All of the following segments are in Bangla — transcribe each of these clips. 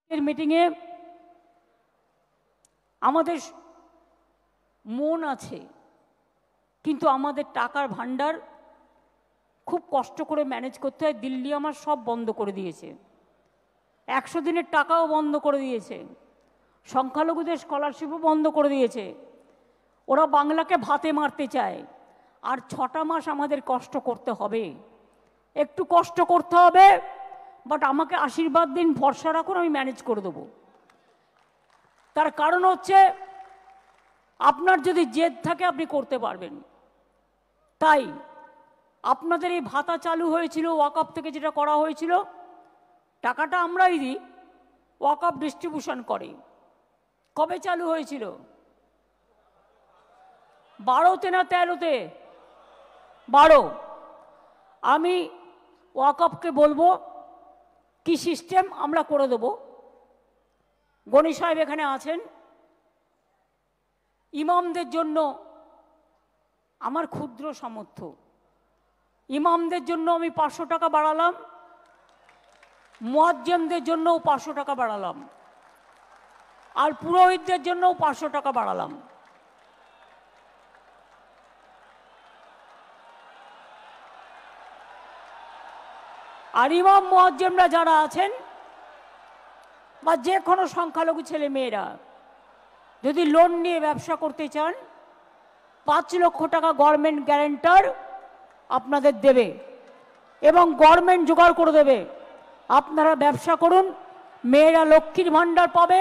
এর মিটিংয়ে আমাদের মন আছে, কিন্তু আমাদের টাকার ভান্ডার খুব কষ্ট করে ম্যানেজ করতে হয়। দিল্লি আমার সব বন্ধ করে দিয়েছে, 100 দিনের টাকাও বন্ধ করে দিয়েছে, সংখ্যালঘুদের স্কলারশিপও বন্ধ করে দিয়েছে। ওরা বাংলাকে ভাতে মারতে চায়। আর 6টা মাস আমাদের কষ্ট করতে হবে, একটু কষ্ট করতে হবে, বাট আমাকে আশীর্বাদ দিন, ভরসা রাখুন, আমি ম্যানেজ করে দেবো। তার কারণ হচ্ছে আপনার যদি জেদ থাকে আপনি করতে পারবেন। তাই আপনাদের এই ভাতা চালু হয়েছিল ওয়াকফ থেকে, যেটা করা হয়েছিল, টাকাটা আমরাই দিই, ওয়াকফ ডিস্ট্রিবিউশন করে। কবে চালু হয়েছিল? 12তে না 13তে? 12। আমি ওয়াকফকে বলবো কি সিস্টেম আমরা করে দেবো। গণি সাহেব এখানে আছেন। ইমামদের জন্য আমার ক্ষুদ্র সামর্থ্য, ইমামদের জন্য আমি 500 টাকা বাড়ালাম, মুয়াজ্জিমদের জন্যও 500 টাকা বাড়ালাম, আর পুরোহিতদের জন্যও 500 টাকা বাড়ালাম। আর ইমাম মুয়াজ্জিমরা যারা আছেন বা যে কোনো সংখ্যালঘু ছেলে মেয়েরা যদি লোন নিয়ে ব্যবসা করতে চান, 5 লক্ষ টাকা গভর্নমেন্ট গ্যারান্টার আপনাদের দেবে এবং গভর্নমেন্ট জোগাড় করে দেবে। আপনারা ব্যবসা করুন, মেয়েরা লক্ষ্মীর ভাণ্ডার পাবে,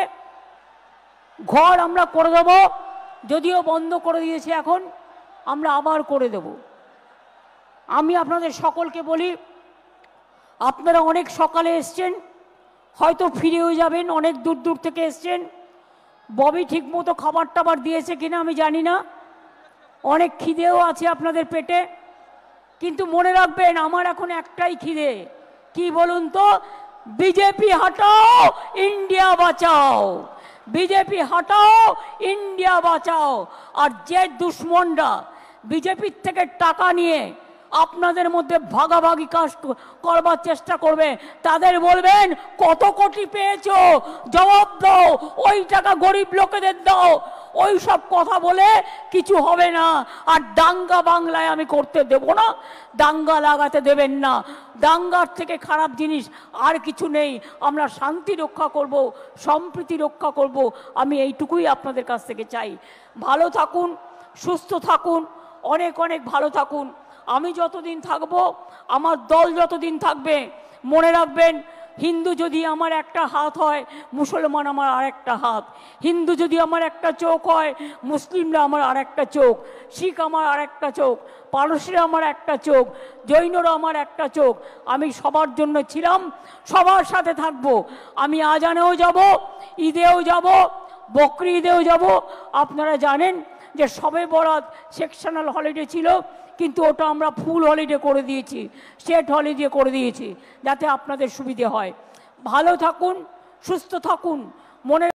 ঘর আমরা করে দেব, যদিও বন্ধ করে দিয়েছে, এখন আমরা আবার করে দেব। আমি আপনাদের সকলকে বলি, আপনারা অনেক সকালে এসছেন, হয়তো ফিরেও যাবেন, অনেক দূর দূর থেকে এসছেন। ববি ঠিকমতো খাবার টাবার দিয়েছে কিনা আমি জানি না, অনেক খিদেও আছে আপনাদের পেটে, কিন্তু মনে রাখবেন আমার এখন একটাই খিদে, কি বলুন তো? বিজেপি হটাও, ইন্ডিয়া বাঁচাও। বিজেপি হটাও, ইন্ডিয়া বাঁচাও। আর যে দুশ্মনরা বিজেপির থেকে টাকা নিয়ে আপনাদের মধ্যে ভাগাভাগি কাজ করবার চেষ্টা করবে, তাদের বলবেন কত কোটি পেয়েছো, জবাব দাও, ওই টাকা গরিব লোকেদের দাও। ওই সব কথা বলে কিছু হবে না। আর দাঙ্গা বাংলায় আমি করতে দেব না, দাঙ্গা লাগাতে দেবেন না। দাঙ্গার থেকে খারাপ জিনিস আর কিছু নেই। আমরা শান্তি রক্ষা করব, সম্প্রীতি রক্ষা করব, আমি এইটুকুই আপনাদের কাছ থেকে চাই। ভালো থাকুন, সুস্থ থাকুন, অনেক অনেক ভালো থাকুন। আমি যতদিন থাকব, আমার দল যতদিন থাকবে, মনে রাখবেন, হিন্দু যদি আমার একটা হাত হয়, মুসলমান আমার আরেকটা হাত। হিন্দু যদি আমার একটা চোখ হয়, মুসলিমরা আমার আরেকটা চোখ। শিখ আমার আরেকটা চোখ, পারসিরা আমার একটা চোখ, জৈনরা আমার একটা চোখ। আমি সবার জন্য ছিলাম, সবার সাথে থাকব। আমি আজানেও যাব, ঈদেও যাব, বকরি ঈদেও যাব। আপনারা জানেন যে সবে বরাত সেকশনাল হলিডে ছিল, কিন্তু ওটা আমরা ফুল হলিডে করে দিয়েছি, স্টেট হলিডে করে দিয়েছি, যাতে আপনাদের সুবিধে হয়। ভালো থাকুন, সুস্থ থাকুন, মনে